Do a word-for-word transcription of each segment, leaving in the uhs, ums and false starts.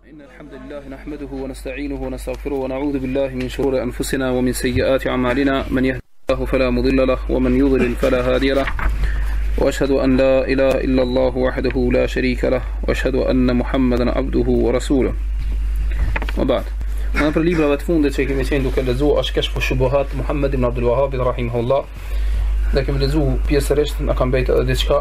إن الحمد لله نحمده ونستعينه ونستغفره ونعوذ بالله من شرور أنفسنا ومن سيئات أعمالنا من يهده الله فلا مضل له ومن يضلل فلا هادي له وأشهد أن لا إله إلا الله وحده لا شريك له وأشهد أن محمدا عبده ورسوله وبعد. Në për librave të fundit që kemi qenë duke lexuar është Kashfu Shubuhat Muhammad ibn Abdul Wahhab rahimahullah. Dhe kemi lexuar pjesërisht na ka mbetë edhe diçka.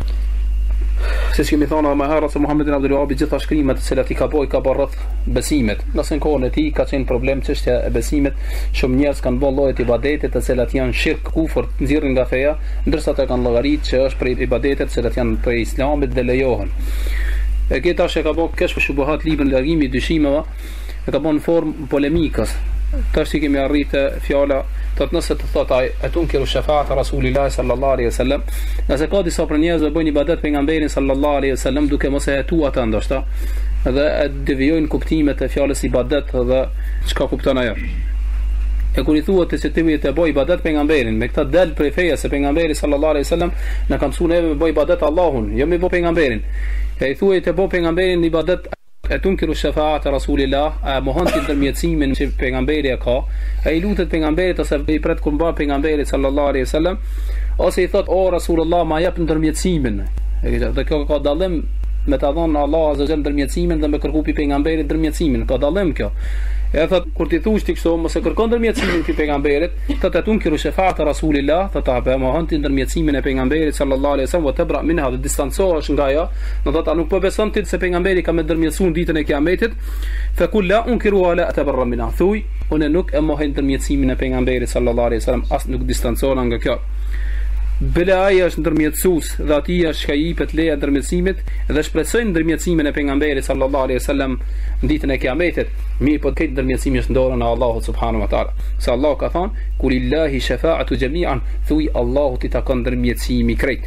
Se kemi thonë më herët se Muhammad ibn Abdul Wahhab gjitha shkrimet të cilat i ka bëj ka bërë rreth besimet. Nëse në kohën e tij ka qenë problem çështja e besimit, shumë njerëz kanë bërë lloje të ibadetit të cilat janë shirk, kufër, nxirrin nga feja, ndërsa ata kanë llogarit që është prej ibadetet të cilat janë prej Islamit dhe lejohen. E këta që ka bëu Kashfu Shubuhat librin largimi i dyshimeve e ka bën në formë polemikës. Tash kemi arritë fjala thot nëse të thot ai atunkiru shafaat Rasulillah sallallahu alaihi wasallam, nëse ka disa për njerëz që bëjnë ibadet pejgamberin sallallahu alaihi wasallam duke mos e hetuar ata ndoshta dhe e devijojnë kuptimet e fjalës ibadet dhe çka kupton ajo. E kur i thuhet se ti të bëj ibadet pejgamberin, me këtë dal prej feja se pejgamberi sallallahu alaihi wasallam na ka mësuar neve me bëj ibadet Allahun, jo me bëj pejgamberin. E i thuhet të bëj pejgamberin ibadet e tunkiru shafaat Rasulillah, a mohon të ndërmjetësimin që pejgamberi e ka, a i lutet pejgamberit ose i pret kur mban pejgamberit sallallahu alaihi wasallam, ose i thot o Rasulullah ma jep ndërmjetësimin. Dhe kjo ka dallim me ta dhënë Allah azza wa jalla ndërmjetësimin dhe me kërku pi pejgamberit ndërmjetësimin, ka dallim kjo. E thot kur ti thush ti kështu mos e kërkon ndërmjetësimin pi pejgamberit, thot tunkiru shafaat Rasulillah, thot a mohon të ndërmjetësimin e pejgamberit sallallahu alaihi wasallam, wa tabra minha, dhe distancohesh nga ajo, do thot a nuk po beson ti se pejgamberi ka me ndërmjetësuar ditën e Kiametit, fa kul la unkiru wa la atabarra minha, thuj unë nuk e mohoj ndërmjetësimin e pejgamberit sallallahu alaihi wasallam, as nuk distancohen nga kjo. Bela ai është ndërmjetësues dhe ati është ka i jepet leja ndërmjetësimit dhe shpresojnë ndërmjetësimin e pejgamberit sallallahu alaihi wasallam ditën e Kiametit. Mirë po këtë ndërmjetësimi është në dorën e Allahut subhanahu wa taala. Se Allah ka thënë kulillahi shafa'atu jami'an, thuj Allahut i takon ndërmjetësimi krejt.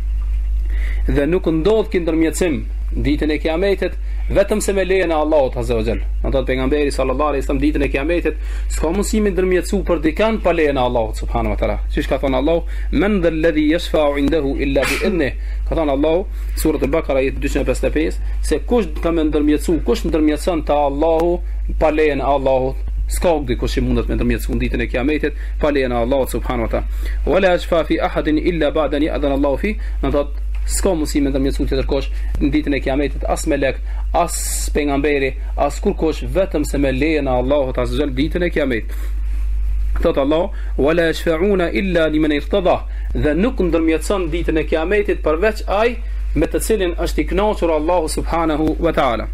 Dhe nuk ndodh ky ndërmjetësim ditën e Kiametit vetëm se me lejen e Allahut azza wa jalla. Ato pejgamberi sallallahu alaihi wasallam ditën e Kiametit s'ka mundësi me ndërmjetësu për dikan pa lejen e Allahut subhanahu wa taala. Siç ka thënë Allahu, "Man dhal ladhi yashfa'u 'indahu illa bi idhnihi." Ka thënë Allahu, sura Al-Baqara ayat dyqind e pesëdhjetë e pesë, se kush ka me ndërmjetësu, kush ndërmjetëson te Allahu pa lejen e Allahut, s'ka dikush që mundet me ndërmjetësu ditën e Kiametit pa lejen e Allahut subhanahu wa taala. "Wala yashfa fi ahadin illa ba'da an ya'dhana Allahu fi." S'ka mundësi me ndërmjetësu tjetër kush në ditën e Kiametit, as melek, as pejgamberi, as kurkush, vetëm se me lejen e Allahut azza wa jalla ditën e Kiametit. Thot Allah, "Wala yashfa'una illa liman irtada." Dhe nuk ndërmjetëson ditën e Kiametit përveç ai me të cilin është i kënaqur Allahu subhanahu wa ta'ala.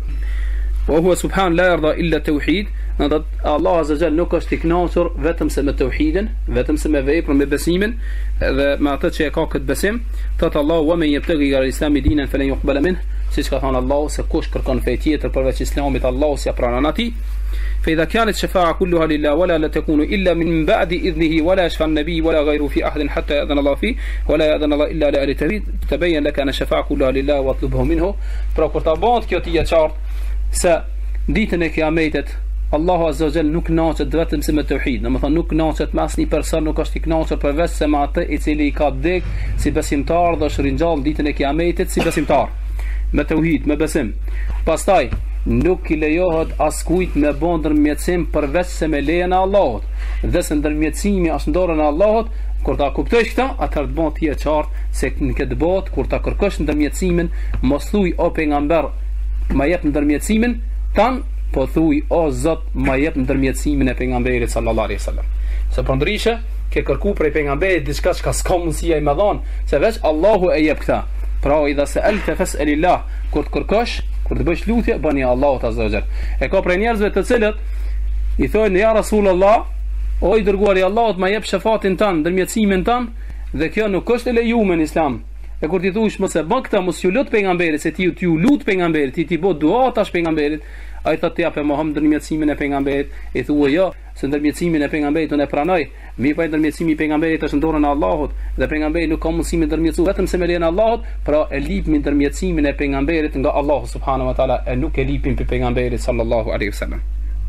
Wa huwa subhan la yarda illa tauhid. Nëse Allah azza wa jalla nuk është i kënaqur vetëm se me tauhidin, vetëm se me veprën, me besimin dhe me atë që e ka këtë besim, thot Allah, "Wa man yabtaghi ghayra al-islami dinan falan yuqbala minhu." Siç ka thënë Allah, se kush kërkon fe tjetër përveç Islamit, Allahu s'ia pranon atij. فإذا كانت الشفاعة كلها لله ولا لا تكون إلا من بعد إذنه ولا يشفع النبي ولا غيره في أحد حتى يأذن الله فيه ولا يأذن الله إلا لأهل التوحيد تبين لك أن الشفاعة كلها لله واطلبه منه. Pra kur ta bëhet kjo ti e qartë se ditën e Kiametit Allahu azza wa jalla nuk kënaqet vetëm se me tauhid, domethënë nuk kënaqet me asnjë person, nuk është i kënaqur përveç se me atë i cili i ka dek si besimtar dhe është ringjall ditën e Kiametit si besimtar me tauhid, me besim. Pastaj nuk i lejohet askujt me bën ndërmjetësim përveç se me lejen e Allahut. Dhe se ndërmjetësimi është në dorën e Allahut, kur ta kuptosh këtë, atëherë të bën ti e qartë se në këtë botë kur ta kërkosh ndërmjetësimin, mos thuj o pejgamber ma jep ndërmjetësimin tan, po thuj o Zot ma jep ndërmjetësimin e pejgamberit sallallahu alaihi wasallam. Se për ndryshe ke kërku prej pejgamberit diçka që s'ka mundësi ai më dhon, se veç Allahu e jep këtë. Pra idha sa'alta fas'alillah, kur të kërkosh, kur të bësh lutje, bani Allahut azza wa jalla. E ka prej njerëzve të cilët i thonë ja Rasulullah, o i dërguari i Allahut, ma jep shefatin tan, ndërmjetësimin tan, dhe kjo nuk është e lejuar në Islam. E kur ti thush mos e bë këtë, mos ju lut pejgamberit, se ti ju ju lut pejgamberit, ti ti bë dua tash pejgamberit, ai thotë ti apo mohon ndërmjetësimin e pejgamberit, i thua jo, se ndërmjetësimin e pejgamberit unë e pranoj. Mi pa ndërmjetësimi i pejgamberit është në dorën e Allahut dhe pejgamberi nuk ka mundësi me ndërmjetësu vetëm se me lejen e Allahut, pra e lipim ndërmjetësimin e pejgamberit nga Allahu subhanahu wa taala, e nuk e lipim pe pejgamberit sallallahu alaihi wasallam.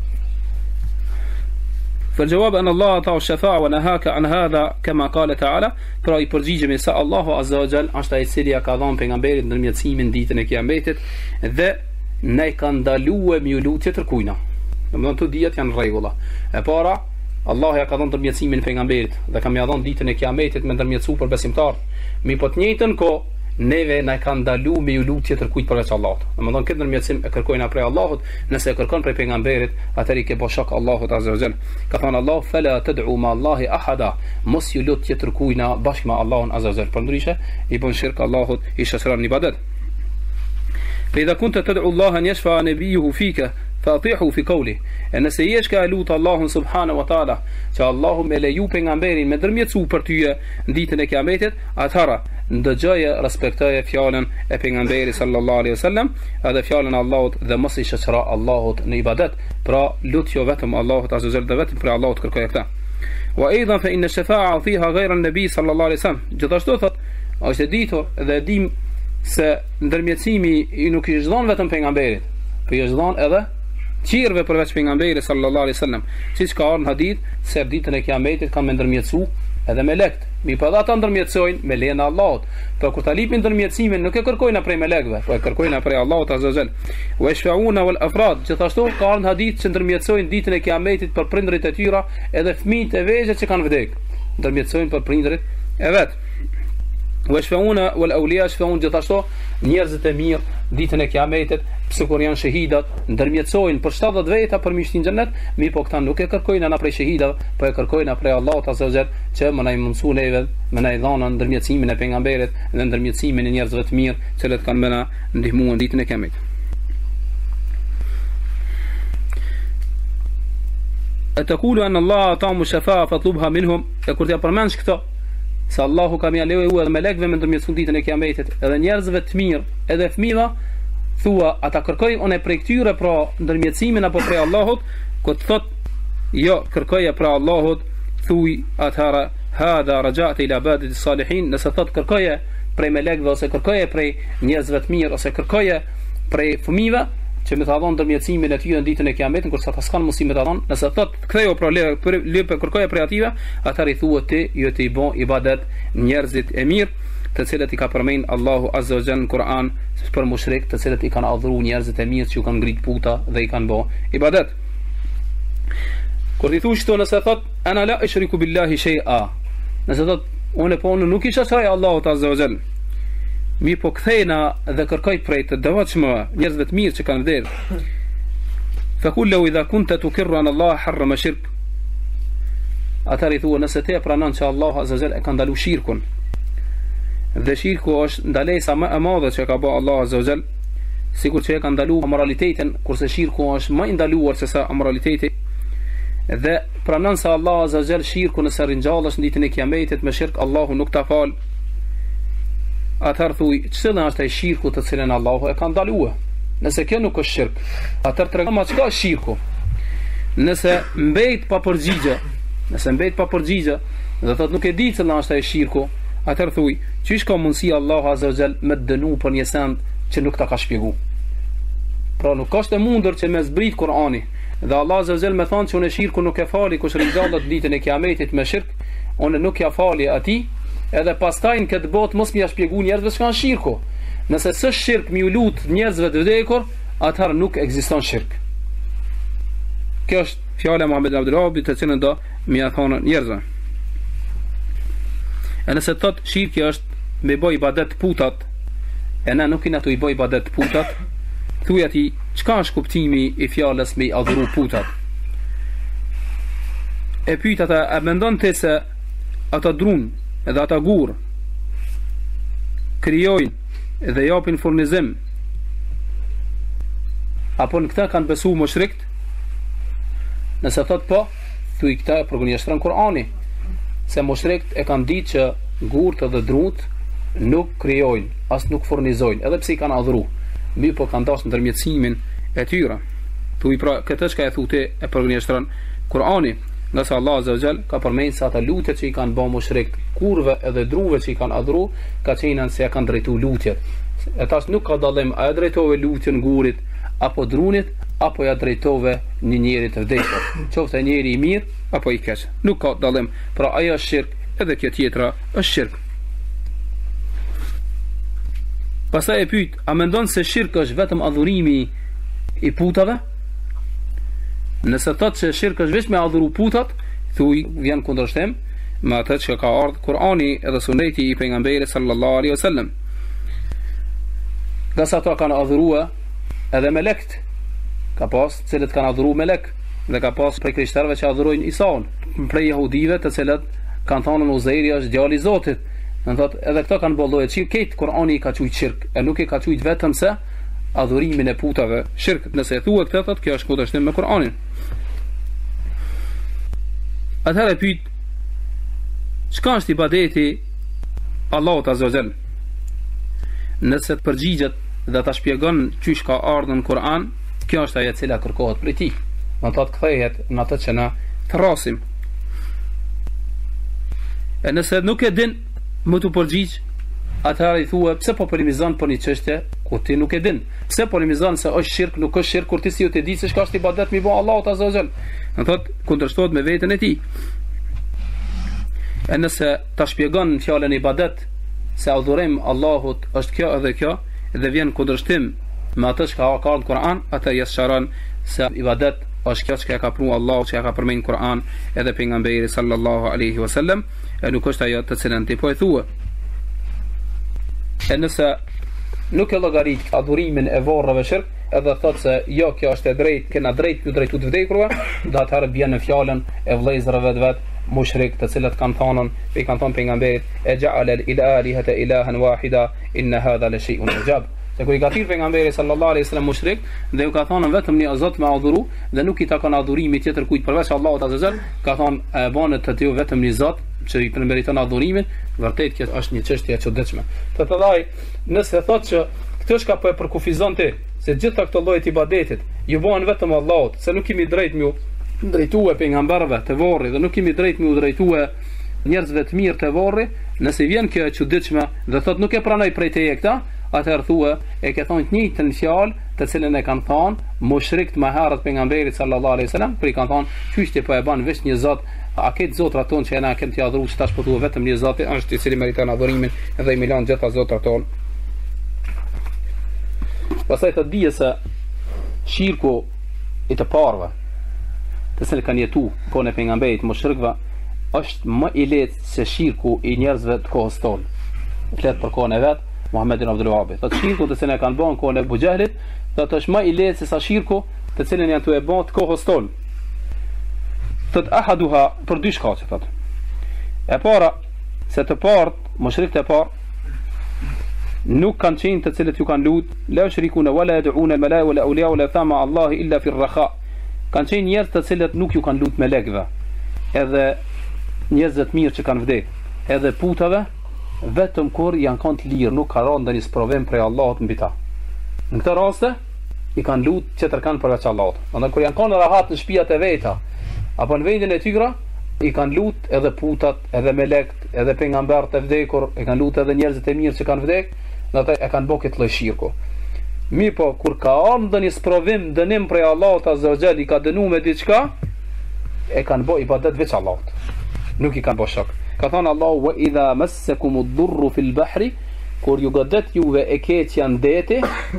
فالجواب أن الله أعطاه الشفاعة ونهاك عن هذا كما قال تعالى. Pra i përgjigjemi se Allahu azza wa jall është ai i cili ja ka dhënë pejgamberit ndërmjetësimin ditën e Kiametit dhe ne ka ndaluar me lut tjetër kujna. Domethënë të dijet janë rregulla. E para, Allah ja ka dhënë ndërmjetësimin pejgamberit dhe ka më dhënë ditën e Kiametit me ndërmjetësu për besimtar. Mi po të njëjtën kohë neve na ka ndalu me ju lut tjetër kujt përveç Allahut. Domethënë këtë ndërmjetësim e kërkojnë prej Allahut, nëse e kërkon prej pejgamberit, atëri ke boshak Allahut azza wa jall. Ka thënë Allah fala tad'u ma Allahi ahada, mos ju lut tjetër kujna bashkë me Allahun azza wa jall. Përndryshe i bën shirk Allahut, i shoqëron ibadet. فإذا كنت تدعو الله أن يشفع نبيه فيك فأطيعه في قوله. nëse jesh ka lut Allahun subhanahu wa taala që Allahu me leju pejgamberin me ndërmjetësu për tyje në ditën e Kiametit, atëra ndëgjoje, respektoje fjalën e pejgamberit sallallahu alaihi wasallam, edhe fjalën e Allahut dhe mos i shoqëro Allahut në ibadet. Pra lut jo vetëm Allahut azza wa jalla, vetëm për Allahut kërkoje këtë. Wa aidan fa inna shafa'a fiha ghayra an-nabi sallallahu alaihi wasallam. Gjithashtu thot, është e ditur dhe e dim se ndërmjetësimi i nuk i është dhënë vetëm pejgamberit, por i është dhënë edhe qirve përveç pejgamberit sallallahu alaihi wasallam, siç ka ardhur në hadith se ditën e Kiametit kanë me ndërmjetësu edhe melekt. Mi po ata ndërmjetësojnë me lejen e Allahut. Por kur ta lipin ndërmjetësimin nuk e kërkojnë prej melekëve, po e kërkojnë prej Allahut azza wa jall. Wa yashfa'una wal afrad. Gjithashtu ka ardhur në hadith se ndërmjetësojnë ditën e Kiametit për prindërit e tyre edhe fëmijët e vegjël që kanë vdekur. Ndërmjetësojnë për prindërit e vet. Washfauna wal awliya shfaun, gjithashtu njerëzit e mirë ditën e Kiametit, pse kur janë shahidat, ndërmjetësojnë për shtatëdhjetë veta për me shtin xhennet, mi po këta nuk e kërkojnë ana prej shahidave, po e kërkojnë prej Allahut azza wa jall, që më na i mundsu neve, më na i dhanë ndërmjetësimin e pejgamberit dhe ndërmjetësimin e njerëzve të mirë, që let kanë mëna ndihmuar ditën e Kiametit. Atakulu an Allah ta'amu shafa'a fatlubha minhum, e kur t'ja përmendsh këto se Allahu ka më lejuar edhe melekëve me ndërmjetësu ditën e Kiametit, edhe njerëzve të mirë, edhe fëmijëve, thua ata kërkoj unë prej këtyre pra ndërmjetësimin apo prej Allahut, kur të thot jo kërkoja prej Allahut, thuj atëra hadha raja'at ila ibadati salihin. Nëse thot kërkoja prej melekëve ose kërkoja prej njerëzve të mirë ose kërkoja prej fëmijëve që më ta dhon ndërmjetësimin e tyre në ditën e Kiametit, kurse ata s'kan mundësi me ta dhon, nëse thot kthejo pra le le kërkoja prej ative, atëri thuhet ti jo të i bën ibadet njerëzit e mirë, të cilët i ka përmend Allahu azza wa jalla në Kur'an për mushrik, të cilët i kanë adhuruar njerëzit e mirë që u kanë ngrit puta dhe i kanë bë ibadet. Kur i thush këto, nëse thot ana la ushriku billahi shay'a, nëse thot unë po unë nuk i shoqëroj Allahut azza wa jalla, mi po kthejna dhe kërkoj prej të devotshëm njerëzve të mirë që kanë vdekur. Fa kullu idha kunta tukirru an Allah harrama shirk, atëri thua nëse te pranon që Allahu azza wa jalla e ka ndalu shirkun, dhe shirku është ndalesa më e madhe që ka bërë Allahu azza wa jall, sikur që e ka ndaluar amoralitetin, kurse shirku është më i ndaluar se sa amoraliteti, dhe pranon se Allahu azza wa jall shirku nëse rinjallesh në ditën e Kiametit me shirk, Allahu nuk ta fal. Atëherë thuj, cila është ai shirku të cilën Allahu e ka ndaluar? Nëse kjo nuk është shirk, atëherë tregon ma çka është shirku. Nëse mbet pa përgjigje, nëse mbet pa përgjigje, dhe thot nuk e di cila është ai shirku, atëherë thuj, çish ka mundësi Allahu azza wa jall me dënu për një send që nuk ta ka shpjegu. Pra nuk është e mundur që me zbrit Kur'ani dhe Allah azza wa jall me thonë që unë shirku nuk e fali kush rinjallet ditën e Kiametit me shirk, unë nuk ja fali atij, edhe pastaj në këtë botë mos më ja shpjegu njerëzve çka është shirku. Nëse s'është shirk mi u lut njerëzve të vdekur, atëherë nuk ekziston shirk. Kjo është fjala e Muhamedit Abdul Wahhab, të cilën do më ia thonë njerëzve. E nëse thot shirki është me boj ibadet putat, e na nuk i na të i boj ibadet putat, thuj ati çka është kuptimi i fjalës me i adhuru putat. E pyet ata, a mendon ti se ata drun edhe ata gur krijojnë dhe japin furnizim, apo në këta kanë besu mushrikt? Nëse thot po, thuj këta e përgënjeshtron Kur'ani, se mushrikt e kanë ditë që gurt edhe drut nuk krijojnë, as nuk furnizojnë, edhe pse i kanë adhuru, mi po kanë dashur ndërmjetësimin e tyre. Thuj pra këtë çka e thotë e përgënjeshtron Kur'ani, nëse Allah azza wa jall ka përmendur se ata lutjet që i kanë bërë mushrikt, kurve edhe druve që i kanë adhuru, ka qenë se ja kanë drejtu lutjet. E tash nuk ka dallim a e drejtove lutjen gurit apo drunit, apo ja drejtove një njeri të vdekur, qoftë ai njeri i mirë apo i keq. Nuk ka dallim. Pra ajo është shirk, edhe kjo tjetra është shirk. Pastaj e pyet, a mendon se shirk është vetëm adhurimi i putave. Nëse thot që shirku është vetëm me adhuru putat, thuj vjen kundërshtim me atë që ka ardhur Kur'ani edhe suneti i pejgamberit sallallahu alaihi wasallam. Qase ato kanë adhuruar edhe melekt, ka pas të cilët kanë adhuruar melek, dhe ka pas prej krishterëve që adhurojnë Isaun, prej jehudive të cilët kanë thonë Uzairi është djali i Zotit. Do thotë edhe këto kanë bolloje që këtë Kur'ani i ka thujt shirk, e nuk i ka thujt vetëm se adhurimin e putave shirk. Nëse e thua këtë, thotë kjo është kundërshtim me Kur'anin. Atëherë pyet, çka është ibadeti Allahut azza wa jall? Nëse të përgjigjet dhe ta shpjegon çysh ka ardhur në Kur'an, kjo është ajo e cila kërkohet prej tij. Do të thotë kthehet në atë që na thrasim. E nëse nuk e din më të përgjigj, atëherë i thua pse po polemizon për një çështje ku ti nuk e din. Pse polemizon se është shirk, nuk është shirk kur ti si u të di se çka është ibadet mi bë Allahut azza wa jall. Do thotë kundërshtohet me veten e tij. E nëse ta shpjegon fjalën ibadet se adhurim Allahut është kjo edhe kjo, dhe vjen kundërshtim me atë që ka ardhur në Kur'an, atë jesharon se ibadet është kjo që ka pru Allahu, që ka përmendur Kur'an edhe pejgamberi sallallahu alaihi wasallam, e nuk është ajo të cilën ti po e thua. E nëse nuk e llogarit adhurimin e varrave shirk, edhe thot se jo, kjo është e drejtë, kena drejt ju drejtu të vdekurve, do atëherë bjen në fjalën e vëllezërve të vet mushrik, të cilët kanë thënë, pe kanë thënë pejgamberit, e ja'ala al-ilahata ilahan wahida inna hadha la shay'un ajab. Se kur i ka thirr pejgamberi sallallahu alaihi wasallam mushrik, dhe u ka thënë vetëm një Zot me adhuru, dhe nuk i takon adhurimi tjetër kujt përveç Allahut azza wajal, ka thënë e bën të tiju vetëm një Zot që i meriton adhurimin, vërtet kjo është një çështje e çuditshme. Të thallaj, nëse thotë që këtë shka po e përkufizon ti, se gjitha këto llojet ibadetit ju bëhen vetëm Allahut, se nuk kemi drejt më drejtue pejgamberëve të varri, dhe nuk kemi drejt më drejtue njerëzve të mirë të varri, nëse vjen kjo e çuditshme dhe thotë nuk e pranoj prej teje këta, atëherë thua e ke thonë të njëjtën fjalë të cilën e kanë thonë mushrikt më herët pejgamberit sallallahu alaihi wasallam, për i kanë thonë çështje po e bën vetë një Zot, a këtë zotrat tonë që na kemë të adhuru, që tash po thua vetëm një Zot është i cili meriton adhurimin edhe i milan gjitha zotrat tonë. Pastaj të dije se shirku i të parëve të cilët kanë jetu kohën e pejgamberit mushrikëve është më i lehtë se shirku i njerëzve të kohës tonë. Flet për kohën e vet Muhammedin Abdul Wahhab. Të shirku të cilën e kanë bën kohën e Abu Jahlit, do të është më i lehtë se sa shirku të cilën janë tu e bën të kohës tonë. Thot ahaduha për dy shkaqe thot. E para, se të parë, mushrikët e parë nuk kanë qenë të cilët ju kanë lut, la yushrikuna wala yad'una al-malaa wala awliya wala thama Allah illa fi ar-raha. Kanë qenë njerëz të cilët nuk ju kanë lut melekëve, edhe njerëz të mirë që kanë vdekur, edhe putave, vetëm kur janë kanë të lirë, nuk ka rënë ndonjë provim prej Allahut mbi ta. Në këtë raste i kanë lut çetër kanë përveç Allahut. Andaj kur janë kanë rahat në shtëpiat e veta, apo në vendin e tyre, i kanë lut edhe putat, edhe melekt, edhe pejgamberët e vdekur, i kanë lut edhe njerëzit e mirë që kanë vdekur, dhe ata e kanë bërë këtë lloj shirku. Mi po kur ka ardhur një sprovim, dënim prej Allahut azza wa jall, i ka dënuar me diçka, e kanë bërë ibadet veç Allahut. Nuk i kanë bërë shok. Ka thënë Allahu wa idha massakum ad-durru fil bahri, kur ju godet juve e keqja në deti,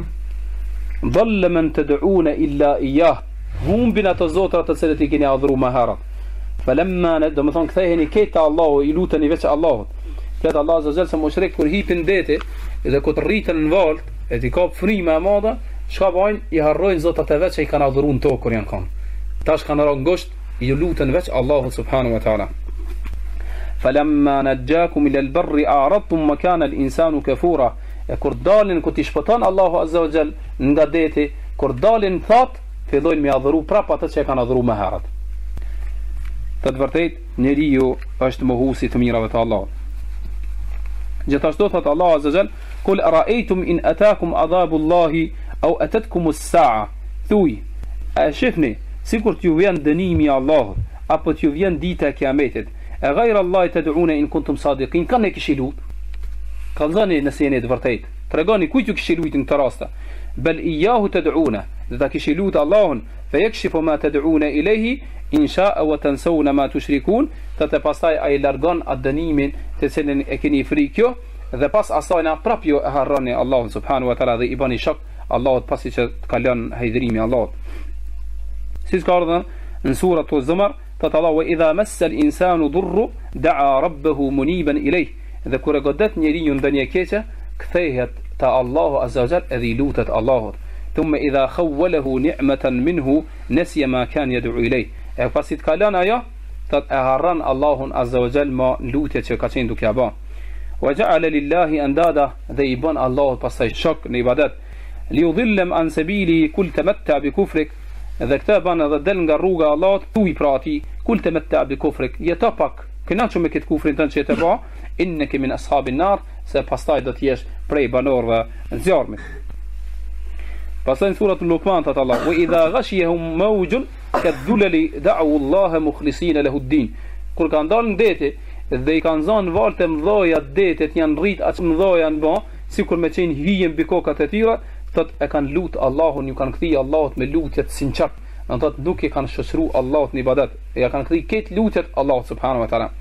dhalla man tad'una illa iyyah. Humbin ato zotrat të cilët i keni adhuru më herët. Falamma ne, do të thonë ktheheni këta Allahu, i luteni veç Allahut. Flet Allah azza wa jall se mushrik kur hipin deti dhe kur të rritën në valt, e ti kap frima e madhe, çka bajnë? I harrojnë zotrat e veç që i kanë adhuruar në tokë kur janë kanë. Tash kanë rënë ngosht, i lutën veç Allahut subhanahu wa taala. Falamma najjakum ila al-barri a'radtum ma kana al-insanu kafura. E kur dalin ku ti shpëton Allahu azza wa jall nga deti, kur dalin thot, fillojnë me adhuru prap atë që e kanë adhuru më herët. Të të vërtet, njeriu është mohuesi të mirave të Allahut. Gjithashtu thot Allah azza wa jall, kul ara'aytum in ataakum adhabu Allahi aw atatkum as-sa'a. Thuaj, a shihni sikur t'ju vjen dënimi i Allahut apo t'ju vjen dita e Kiametit, e ghayra Allahi tad'una in kuntum sadiqin. Kanë kishi lut. Kallzani nëse jeni të vërtet. Tregoni kujt ju kishi lut në këtë rast. Bel iyahu tad'una. Dhe ta kishi lut Allahun, fe yakshifu ma tad'una ilayhi in sha'a wa tansawna ma tushrikun. Të pastaj ai largon atë dënimin të cilin e keni frikë, dhe pas asaj na prap ju e harroni Allahun subhanahu wa taala dhe i bani shok Allahut pasi që të kalon hajdërimi i Allahut. Si ka ardhur në surat Az-Zumar, thot Allah: "Wa idha massa al-insanu durru da'a rabbahu muniban ilayh." Dhe kur e godet njeriu ndonjë keqe, kthehet te Allahu azza wa jall edhe i lutet Allahut. Thumma idha khawwalahu ni'matan minhu nasiya ma kan yad'u ilayh. E pasi të kalon ajo, thot e harron Allahun azza wa jall ma lutjet që ka qenë duke ia bë. Wa ja'ala lillahi andada, dhe i bën Allahut pastaj shok në ibadet. Liudhillam an sabili kul tamatta bi kufrik, dhe këta bën edhe del nga rruga e Allahut, thuaj pra atij kul tamatta bi kufrik, jeto pak kënaqur me këtë kufrin tënd që të bë, innaka min ashabin nar, se pastaj do të jesh prej banorëve të zjarmit. Pastaj në suratul Luqman thot Allah: "Wa idha ghashiyahum mawjun kadhulali da'u Allah mukhlisina lahu ad-din." Kur kanë dalë në dete dhe i kanë zonë valte mëdhoja detet janë rrit aq mëdhoja në bë, sikur me qenë hijen mbi kokat e tyre, thot e kanë lut Allahun, ju kanë kthie Allahut me lutjet sinqert. Do thot nuk e kanë shoqëruar Allahut në ibadet, ja kanë kthie këtë lutjet Allahut subhanahu wa taala.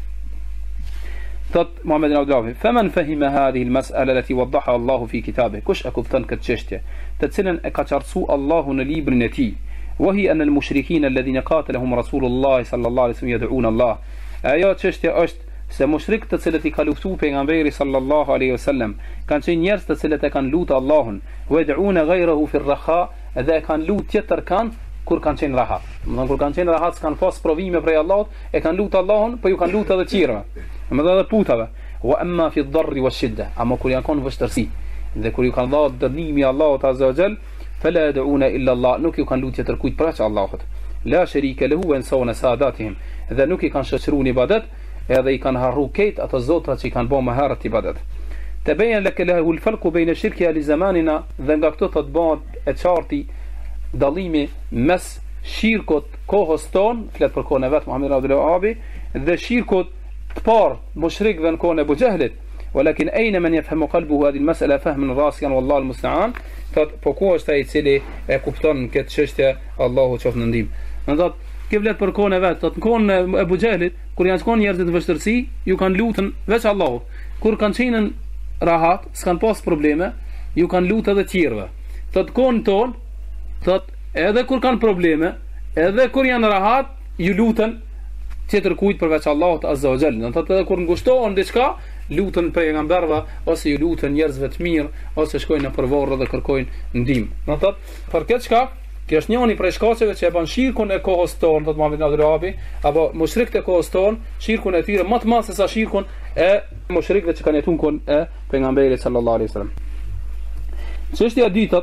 thot Muhammed ibn Abdullah: "Faman fahima hadhihi al-mas'ala allati waddaha Allahu fi kitabih." Kush e kupton këtë çështje, të cilën e ka qartësuar Allahu në librin e tij. وهي أن المشركين الذين قاتلهم رسول الله صلى الله عليه وسلم يدعون الله. Ajo çështja është se mushrikët të cilët i ka luftuar pejgamberi sallallahu alaihi wasallam kanë qenë njerëz të cilët e kanë lutur Allahun, ويدعون غيره في الرخاء, dhe e kanë lutur tjetër kanë kur kanë qenë rahat. Domethënë kur kanë qenë rahat s'kan pas provime prej Allahut, e kanë lutur Allahun, po ju kanë lutur edhe tjerëve. Domethënë edhe putave. Wa amma fi ad-darri wash-shidda, ama kur janë kanë vështirësi dhe kur ju kanë dhënë dënimi i Allahut azza wa jall, fala yad'una illa Allah, nuk ju kanë lutur tjetër kujt përveç Allahut. La sharika lahu wa yansawna sadatihim, dhe nuk i kanë shoqëruar ibadet, edhe i kanë harru këtë ato zotrat që i kanë bërë më herët ibadet. Tabayyan laka lahu al-farqu bayna shirki li zamanina, dhe nga këto thot bëhet e qarti dallimi mes shirkut kohës tonë, flet për kohën e vet Muhammed ibn Abdullah, dhe shirkut të parë mushrikëve në kohën e Abu Jahlit. ولكن أين من يفهم قلبه هذه المسألة فهما راسيا والله المستعان. Po ku është ai i cili e kupton këtë çështje, Allahu qof në ndihmë. Do thot, kjo vlet për kohën e vet, do të kohën e Abu Jahlit, kur janë shkon njerëzit në vështirësi, ju kanë lutën veç Allahut. Kur kanë qenë rahat, s'kan pas probleme, ju kanë lutë edhe tjerëve. Thot kohën ton, thot edhe kur kanë probleme, edhe kur janë rahat, ju lutën tjetër kujt përveç Allahut azza wa jall. Do thot edhe kur ngushtohen diçka, lutën pejgamberëve ose ju lutën njerëzve të mirë, ose shkojnë në përvorë dhe kërkojnë ndihmë. Do thot, për këtë çka, kjo është njëri prej shkaqeve që e bën shirkun e kohës tonë, thot Muhammed ibn Abdullah, apo mushrikët e kohës tonë, shirkun e tyre më të madh se sa shirkun e mushrikëve që kanë jetuar kohën e pejgamberit sallallahu alaihi wasallam. Çështja e dytë,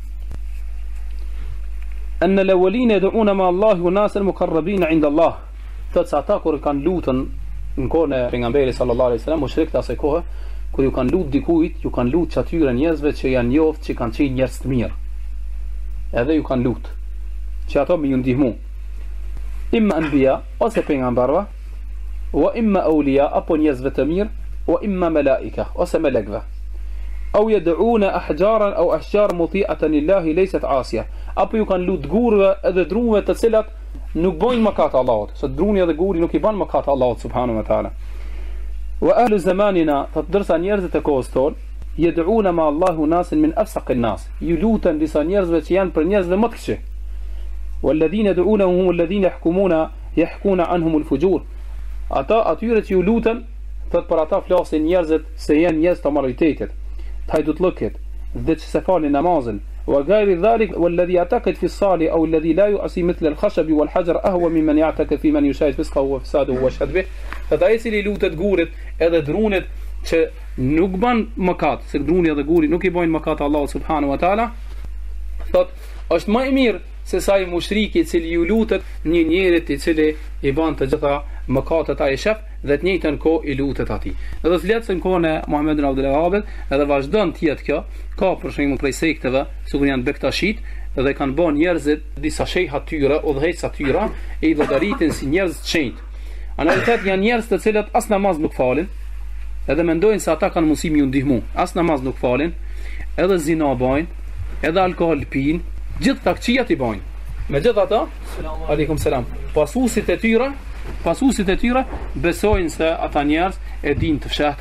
an al-awwalina yad'una ma Allah wa nas al-muqarrabin 'inda Allah. Thot sa ata kur kanë lutën në kohën e pejgamberit sallallahu alaihi wasallam, mushrikët asaj kohe, kur ju kanë lut dikujt, ju kanë lut çatyre njerëzve që janë njoft që kanë qenë njerëz të mirë. Edhe ju kanë lut që ato më ju ndihmu. Imma anbiya, ose pejgamberëve, wa imma awliya, apo njerëzve të mirë, wa imma malaika, ose melekëve. Au yad'una ahjaran aw ashjar muti'atan lillahi laysat 'asiya, apo ju kanë lut gurëve edhe druve të cilat nuk bojnë mëkat Allahut, se druni edhe guri nuk i bën mëkat Allahut subhanahu wa taala. Wa ahlu zamanina, të dërsa njerëzit e kohës tonë, yad'una ma Allahu nasin min afsaq an-nas, ju lutën disa njerëzve që janë për njerëzve më të këqij. Walladhina yad'unahum hum alladhina yahkumuna yahkuna anhum al-fujur, ata atyre që ju lutën, thot për ata flasin njerëzit se janë njerëz të moralitetit, të hajdutllëkit, dhe që se falin namazin. وغير ذلك والذي يعتقد في الصالح أو الذي لا يؤسي مثل الخشب والحجر أهوى ممن يعتقد في من يشاهد فسقه وفساده ويشهد به. Ai i cili lutet gurit edhe drunit që nuk bën mëkat, se druni edhe guri nuk i bojnë mëkat Allahu subhanahu wa taala, thot është më i mirë se sa i mushriki i cili ju lutet një njerit i cili i bën të gjitha mëkatet ai shef dhe të njëjtën kohë i lutet atij. Edhe flet në kohën e Muhammed ibn Abdullah, edhe vazhdon të jetë kjo, ka për shembull prej sekteve, sikur janë Bektashit, dhe kanë bën njerëzit disa shejha tyre, udhëheqësa tyre, i llogaritin si njerëz të shenjtë. Në realitet janë njerëz të cilët as namaz nuk falin, edhe mendojnë se ata kanë mundësi mi u ndihmu. As namaz nuk falin, edhe zina bajnë, edhe alkool pinë, gjithë ta këqijat i bajnë. Megjithatë, aleikum selam, pasuesit e tyre, pasuesit e tyre besojnë se ata njerëz e dinë të fshehtën,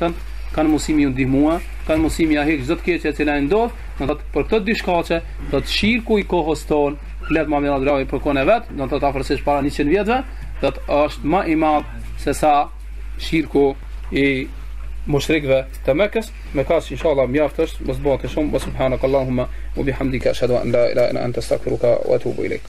kanë mundësi mi ju ndihmua, kanë mundësi mi ja heq çdo të keqe që na ndodh, do të thotë për këtë dy shkaqe, do të shirku i kohës ton, flet Muhamedi radhiyallahu anhu për kohën e vet, do të thotë afërsisht para njëqind vjetëve, do të është më i madh se sa shirku i mushrikëve të Mekës. Me kaq inshallah mjaft është, mos bëhet shumë. Subhanakallahumma wa bihamdika ashhadu an la ilaha illa anta astaghfiruka wa atubu ilaik.